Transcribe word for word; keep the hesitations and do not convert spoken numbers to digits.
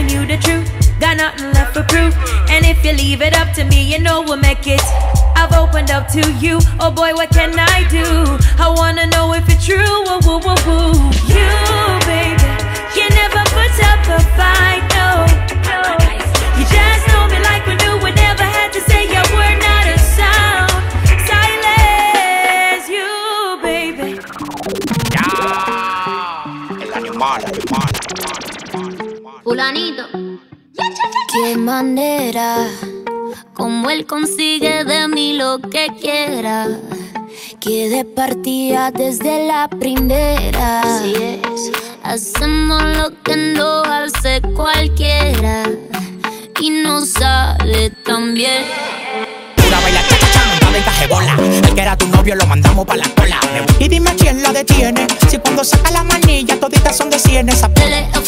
telling you the truth, got nothing left for proof. And if you leave it up to me, you know we'll make it. I've opened up to you, oh boy, what can I do? I wanna know if it's true, woo, woo, woo, woo. You, baby, you never put up a fight, no, no. You just know me like we knew, we never had to say a word, not a sound. Silence, you, baby. Ya, el animal, animal. Fulanito. Qué manera, como él consigue de mí lo que quiera. Que de partida desde la primera. Así es. Hacemos lo que no hace cualquiera y no sale tan bien. Pura baila chaca chaca, de cajebola. El que era tu novio lo mandamos pa' la cola. Y dime quién la detiene, si cuando saca la manilla toditas son de cien. Esa Dele